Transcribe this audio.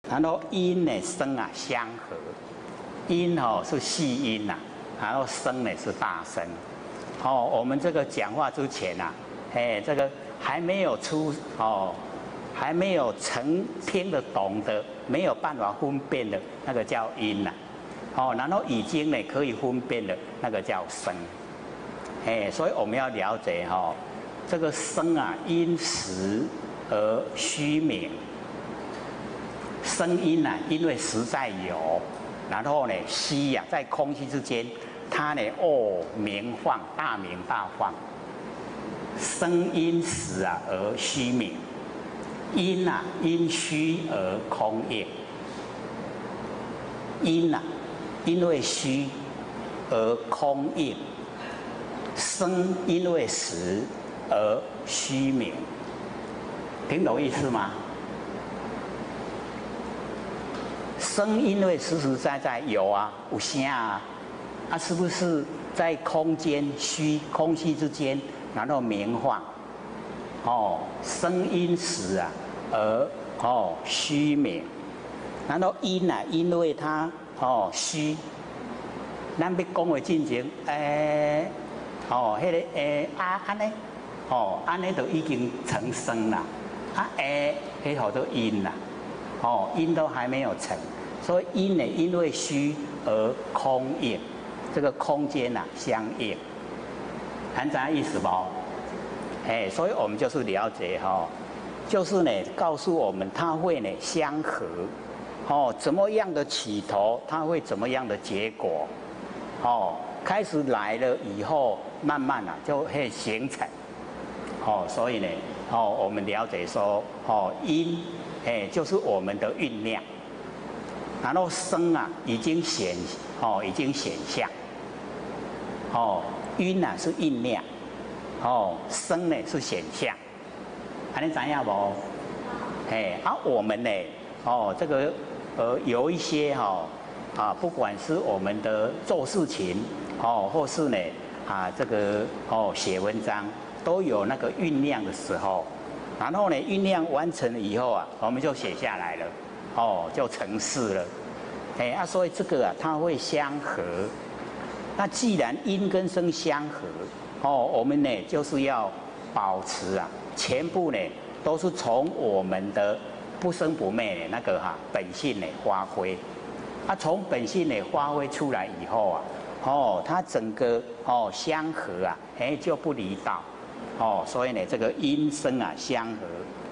然后音呢声啊相合，音哦是细音呐、然后声呢是大声。哦，我们这个讲话之前呐、这个还没有出哦，还没有成听得懂的，没有办法分辨的那个叫音呐、然后已经呢可以分辨的那个叫声。所以我们要了解这个声啊，因时而虚名。声音啊，因为实在有，然后呢虚啊，在空气之间，它呢明放，大明大放。声因实啊而虚名，因啊因虚而空应。因啊，因为虚而空应。声因为实而虚名，听懂意思吗？声因为实实在在有啊，有声啊，是不是在空间虚空气之间，然后明放？声因实啊而虚名，然后因啊，因为它虚，咱要讲的进前，迄个安尼，安尼就已经成声啦。迄叫做音啦，音都还没有成，所以音呢，因为虚而空应，这个空间呐相应，还知影意思不？所以我们就是了解就是呢，告诉我们它会呢相合，怎么样的起头，它会怎么样的结果，开始来了以后，慢慢啊就会形成，所以呢，我们了解说，音，就是我们的酝酿，然后声啊已经显象，音啊是酝酿，声呢是显象，还能怎样不？我们呢，这个有一些不管是我们的做事情。或是呢这个写文章都有那个酝酿的时候，然后呢酝酿完成了以后啊，我们就写下来了，就成事了，所以这个啊它会相合。那既然音跟声相合，我们呢就是要保持啊，全部呢都是从我们的不生不灭的那个本性呢发挥，从本性呢发挥出来以后啊。它整个相合啊，就不离道，所以呢，这个音声啊相合